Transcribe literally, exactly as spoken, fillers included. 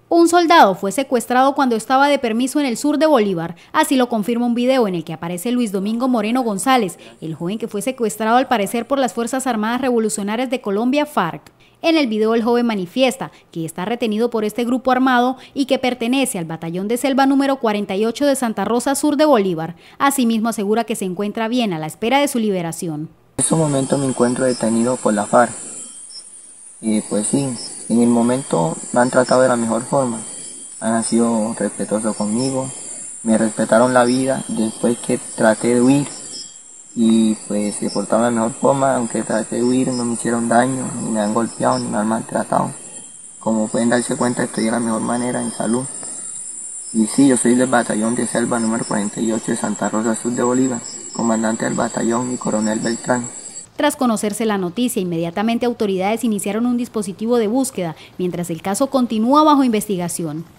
Un soldado fue secuestrado cuando estaba de permiso en el sur de Bolívar. Así lo confirma un video en el que aparece Luis Domingo Moreno González, el joven que fue secuestrado al parecer por las Fuerzas Armadas Revolucionarias de Colombia, FARC. En el video el joven manifiesta que está retenido por este grupo armado y que pertenece al batallón de selva número cuarenta y ocho de Santa Rosa Sur de Bolívar. Asimismo asegura que se encuentra bien a la espera de su liberación. En este momento me encuentro detenido por la FARC. Y pues sí, en el momento me han tratado de la mejor forma. Han sido respetuosos conmigo, me respetaron la vida después que traté de huir. Y pues se portaron de la mejor forma, aunque traté de huir, no me hicieron daño, ni me han golpeado, ni me han maltratado. Como pueden darse cuenta, estoy de la mejor manera en salud. Y sí, yo soy del batallón de selva número cuarenta y ocho de Santa Rosa Sur de Bolívar, comandante del batallón y coronel Beltrán. Tras conocerse la noticia, inmediatamente autoridades iniciaron un dispositivo de búsqueda, mientras el caso continúa bajo investigación.